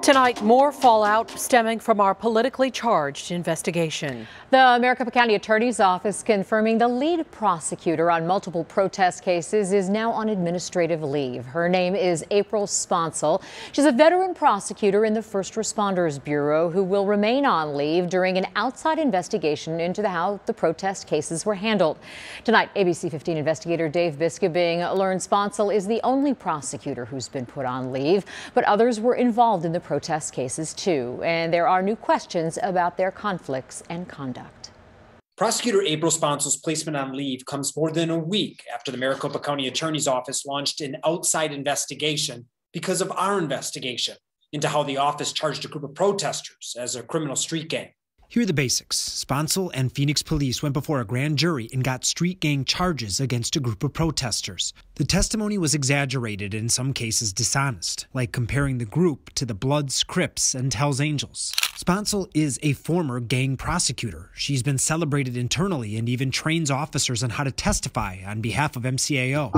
Tonight, more fallout stemming from our politically charged investigation. The Maricopa County Attorney's Office confirming the lead prosecutor on multiple protest cases is now on administrative leave. Her name is April Sponsel. She's a veteran prosecutor in the First Responders Bureau who will remain on leave during an outside investigation into how the protest cases were handled. Tonight, ABC 15 investigator Dave Biskobing learned Sponsel is the only prosecutor who's been put on leave, but others were involved in the protest cases too, and there are new questions about their conflicts and conduct. Prosecutor April Sponsel's placement on leave comes more than a week after the Maricopa County Attorney's Office launched an outside investigation because of our investigation into how the office charged a group of protesters as a criminal street gang. Here are the basics. Sponsel and Phoenix police went before a grand jury and got street gang charges against a group of protesters. The testimony was exaggerated and in some cases dishonest, like comparing the group to the Bloods, Crips, and Hells Angels. Sponsel is a former gang prosecutor. She's been celebrated internally and even trains officers on how to testify on behalf of MCAO.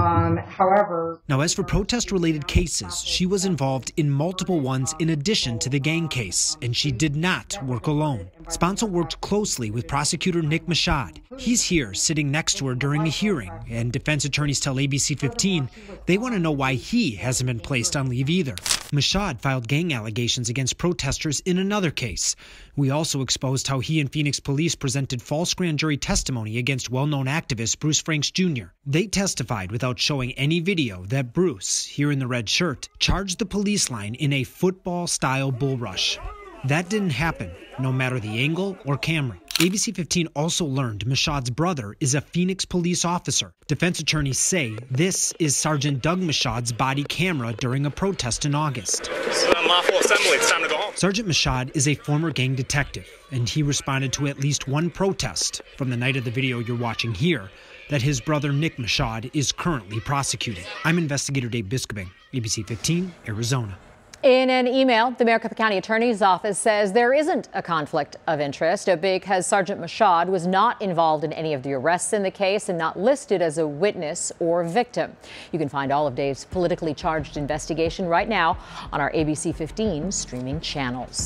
Now, as for protest-related cases, she was involved in multiple ones in addition to the gang case, and she did not work alone. Sponsel worked closely with prosecutor Nick Mashad. He's here sitting next to her during a hearing, and defense attorneys tell ABC 15 they want to know why he hasn't been placed on leave either. Mashad filed gang allegations against protesters in another case. We also exposed how he and Phoenix police presented false grand jury testimony against well-known activist Bruce Franks Jr. They testified without showing any video that Bruce, here in the red shirt, charged the police line in a football-style bull rush. That didn't happen, no matter the angle or camera. ABC 15 also learned Mashad's brother is a Phoenix police officer. Defense attorneys say this is Sergeant Doug Mashad's body camera during a protest in August. This is unlawful assembly. It's time to go home. Sergeant Mashad is a former gang detective, and he responded to at least one protest from the night of the video you're watching here that his brother Nick Mashad is currently prosecuting. I'm investigator Dave Biskobing, ABC 15, Arizona. In an email, the Maricopa County Attorney's Office says there isn't a conflict of interest because Sergeant Mashad was not involved in any of the arrests in the case and not listed as a witness or victim. You can find all of Dave's politically charged investigation right now on our ABC 15 streaming channels.